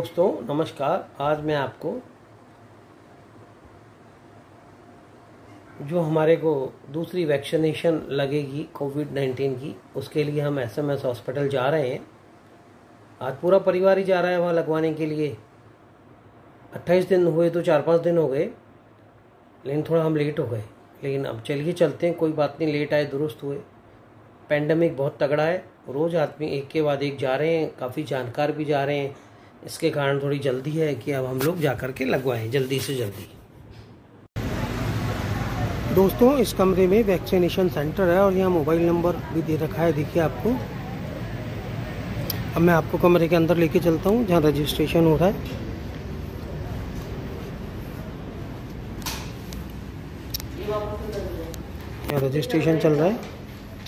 दोस्तों नमस्कार। आज मैं आपको जो हमारे को दूसरी वैक्सीनेशन लगेगी कोविड-19 की, उसके लिए हम एसएमएस हॉस्पिटल जा रहे हैं। आज पूरा परिवार ही जा रहा है वहाँ लगवाने के लिए। 28 दिन हुए तो 4-5 दिन हो गए, लेकिन थोड़ा हम लेट हो गए। लेकिन अब चलिए चलते हैं, कोई बात नहीं, लेट आए दुरुस्त हुए। पेंडेमिक बहुत तगड़ा है, रोज़ आदमी एक के बाद एक जा रहे हैं, काफ़ी जानकार भी जा रहे हैं। इसके कारण थोड़ी जल्दी है कि अब हम लोग जा कर के लगवाएं जल्दी से जल्दी। दोस्तों इस कमरे में वैक्सीनेशन सेंटर है और यहाँ मोबाइल नंबर भी दे रखा है, देखिए आपको। अब मैं आपको कमरे के अंदर लेके चलता हूँ जहाँ रजिस्ट्रेशन हो रहा है। यहाँ रजिस्ट्रेशन चल रहा है।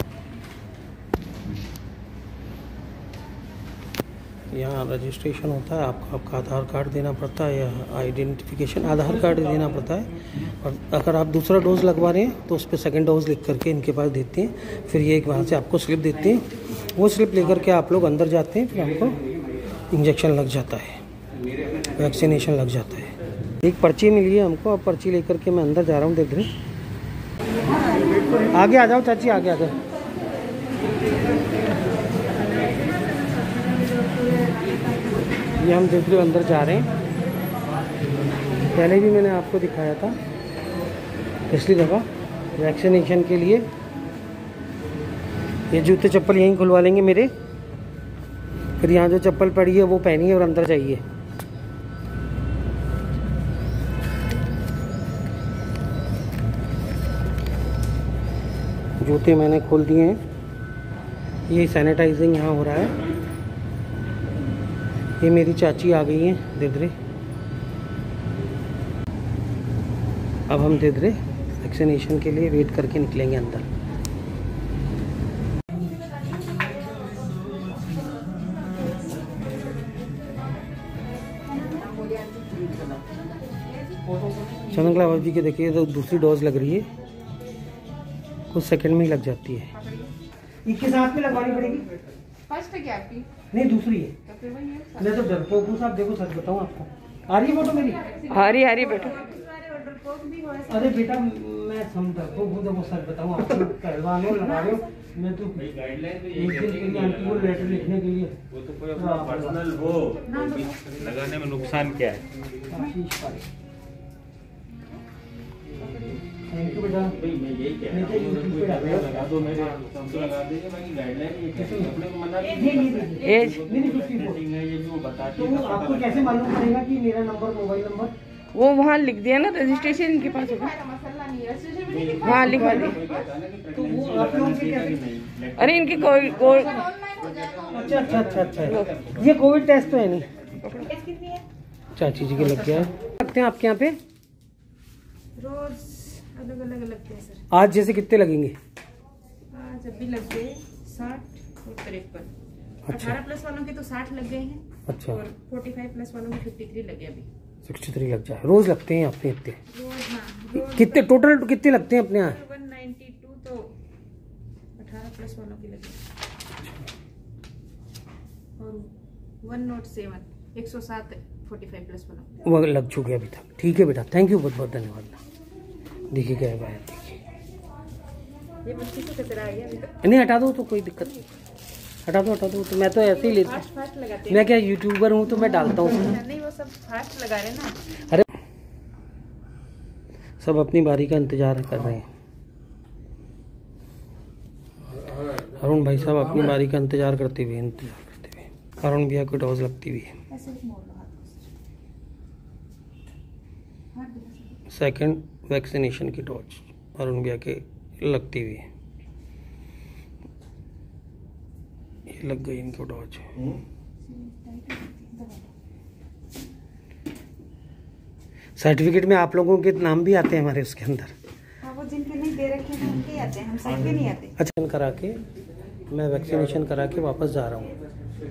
यहाँ रजिस्ट्रेशन होता है, आपका आधार कार्ड देना पड़ता है या आइडेंटिफिकेशन आधार कार्ड देना पड़ता है। और अगर आप दूसरा डोज लगवा रहे हैं तो उस पर सेकेंड डोज लिख करके इनके पास देते हैं। फिर ये एक वहाँ से आपको स्लिप देते हैं, वो स्लिप लेकर के आप लोग अंदर जाते हैं, फिर आपको इंजेक्शन लग जाता है, वैक्सीनेशन लग जाता है। एक पर्ची मिली है हमको, अब पर्ची लेकर के मैं अंदर जा रहा हूँ। देख रहे आगे आ जाओ चाची, आगे आ जाओ। ये हम देख रहे अंदर जा रहे हैं। पहले भी मैंने आपको दिखाया था पिछली दफ़ा वैक्सीनेशन के लिए। ये जूते चप्पल यहीं खुलवा लेंगे मेरे, फिर यहाँ जो चप्पल पड़ी है वो पहनिए और अंदर जाइए। जूते मैंने खोल दिए हैं। ये सैनिटाइजिंग यहाँ हो रहा है। ये मेरी चाची आ गई हैं दिदरे। अब हम दिदरे वैक्सीनेशन के लिए वेट करके निकलेंगे अंदर। चंद्रकला बाबू जी के देखिए तो दूसरी डोज लग रही है, कुछ सेकंड में ही लग जाती है। इसके साथ में लगवानी पड़ेगी। फर्स्ट है क्या आपकी? नहीं दूसरी है। तो फिर वही है। मैं तो डरपोक हूँ साहब, देखो सच बताऊँ आपको। आ रही है फोटो मेरी? आ रही बेटा। अरे बेटा मैं डरपोक हूँ, देखो सच बताऊँ आपको। पहलवान हो, लगा रहे हो, मैं तो एक दिन के लिए आंटी को लेटर लिखने के लिए। वो तो कोई अपना पर्सनल वो लगाने में नुकसान क्या है? थैंक यू बेटा। मैं यही कह रहा हूँ, लगा दो, मेरे हमको लगा दीजिए। बाकी गाइडलाइन अपने को मना एज है, ये भी वो बताती है। तो आपको कैसे मालूम पड़ेगा कि मेरा नंबर, मोबाइल नंबर? वो वहाँ लिख दिया ना, रजिस्ट्रेशन इनके पास होगा, वहाँ लिखवा दिया। तो वो आप लोगों के कैसे? अरे इनकी कोई अच्छा ये कोविड टेस्ट तो है नहीं। चाची जी के लग गया है। लगते हैं आपके यहाँ पे रोज अलग अलग लगते हैं सर। आज जैसे कितने लगेंगे? आज अभी लग गए 60 और 53। अच्छा। 18 प्लस वालों के तो 60 लग गए हैं। अच्छा। और 45 प्लस वालों के 53 लगे अभी। 63 लग जाए। रोज लगते हैं अपने इतने? रोज हाँ। कितने टोटल कितने लगते हैं अपने यहाँ? 192 तो 18 प्लस वालों के लगे। और 107 107 45 प्लस वालों वो लग चुके अभी तक। ठीक है बेटा, थैंक यू, बहुत बहुत धन्यवाद। देखिए क्या है बाहर, देखिए। ये बच्चे से कचरा आ गया अभी तक। नहीं हटा दो तो कोई दिक्कत नहीं, हटा दो तो मैं तो ऐसे ही लेता फास्ट लगाते हूँ। मैं क्या यूट्यूबर हूँ तो मैं डालता हूँ। नहीं वो सब फास्ट लगा रहे ना। अरे सब अपनी बारी का इंतजार कर रहे हैं। अरुण भाई साहब अपनी बारी का इंतजार करते हुए अरुण भैया को डोज लगती हुई है। सेकंड वैक्सीनेशन की डोज अरुण भैया के लगती हुई है। ये लग गई इनको डोज। सर्टिफिकेट में आप लोगों के नाम भी आते हैं हमारे उसके अंदर। हाँ, वो जिनके नहीं दे रखे हैं उनके आते हैं, हम सबके नहीं आते। अच्छा, करा के मैं वैक्सीनेशन करा के वापस जा रहा हूँ।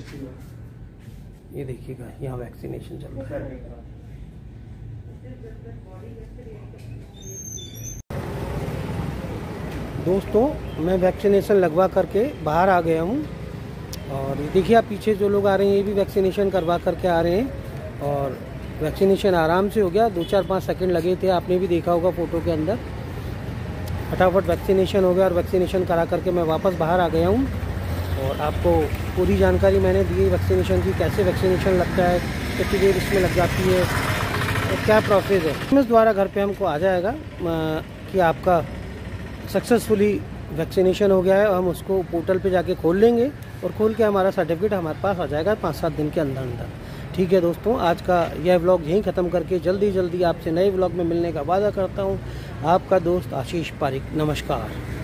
ये देखिएगा यहाँ वैक्सीनेशन चल रहा है। दोस्तों मैं वैक्सीनेशन लगवा करके बाहर आ गया हूँ और देखिए आप पीछे जो लोग आ रहे हैं ये भी वैक्सीनेशन करवा करके आ रहे हैं। और वैक्सीनेशन आराम से हो गया, 2-4-5 सेकंड लगे थे, आपने भी देखा होगा फ़ोटो के अंदर। फटाफट वैक्सीनेशन हो गया और वैक्सीनेशन करा करके मैं वापस बाहर आ गया हूँ और आपको पूरी जानकारी मैंने दी वैक्सीनेशन की, कैसे वैक्सीनेशन लगता है, कितनी देर इसमें लग जाती है और क्या प्रोसेस है। एसएमएस द्वारा घर पे हमको आ जाएगा कि आपका सक्सेसफुली वैक्सीनेशन हो गया है, और हम उसको पोर्टल पे जाके खोल लेंगे और खोल के हमारा सर्टिफिकेट हमारे पास आ जाएगा 5-7 दिन के अंदर अंदर। ठीक है दोस्तों, आज का यह व्लॉग यहीं ख़त्म करके जल्दी आपसे नए व्लॉग में मिलने का वादा करता हूँ। आपका दोस्त आशीष पारिक, नमस्कार।